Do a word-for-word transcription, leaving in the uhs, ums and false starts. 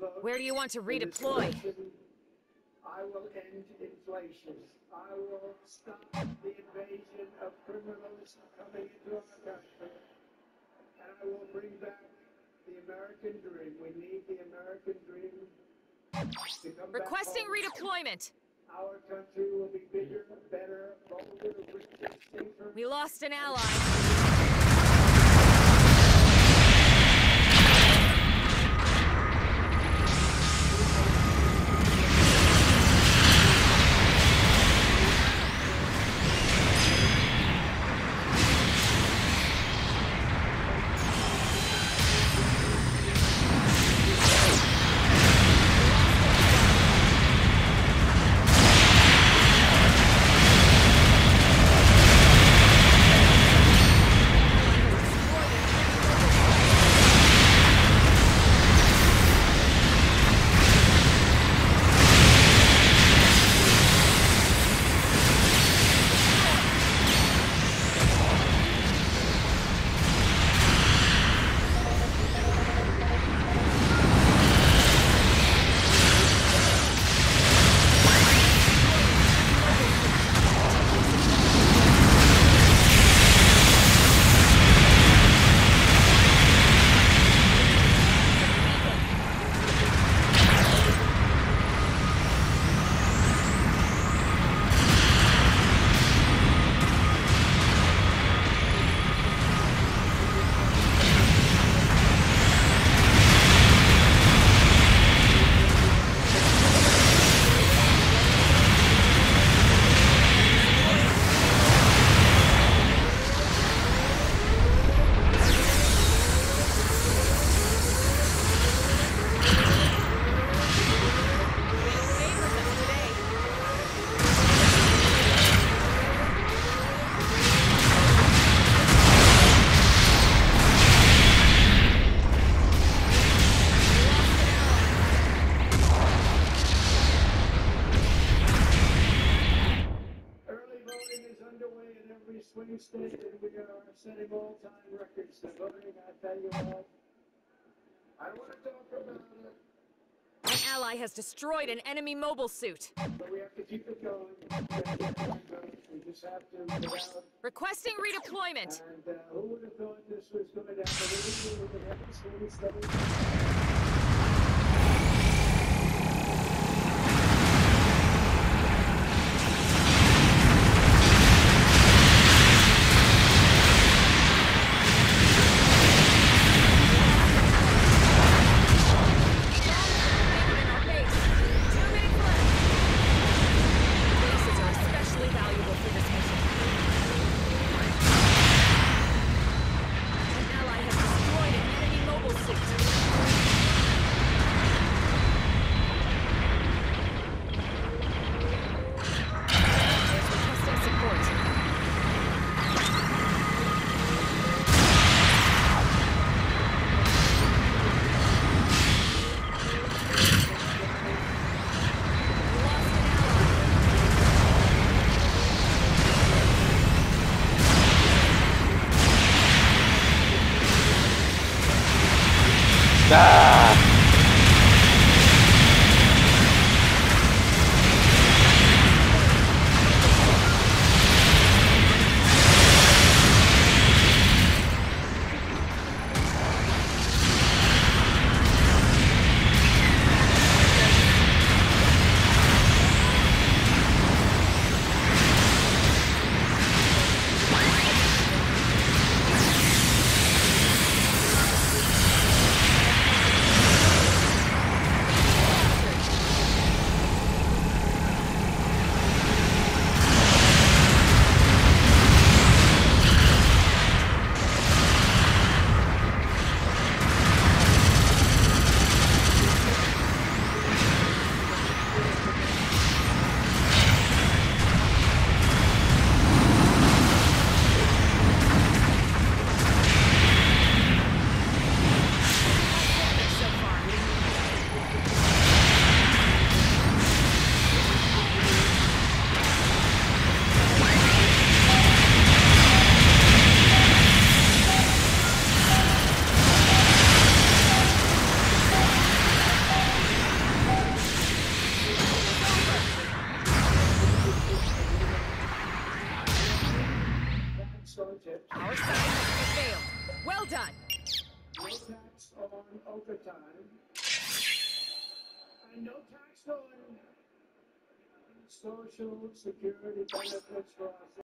vote Where do you want to for this redeploy? motion, I will end inflation. I will stop the invasion of criminals coming into our country. And I will bring back the American dream. We need the American dream to come Requesting back home. redeployment. Our country will be bigger, better, bolder, richer, safer. We lost an ally. Swing state, and we are setting all-time records for voting. I tell you what, I want to talk about it. An ally has destroyed an enemy mobile suit. But we have to keep it going. We just have to get out. Requesting redeployment. And uh, who would have thought this was going to happen? We would have swing state. Ah! fingertips. Our side has failed. Well done. No tax on overtime. And no tax on Social Security benefits for us.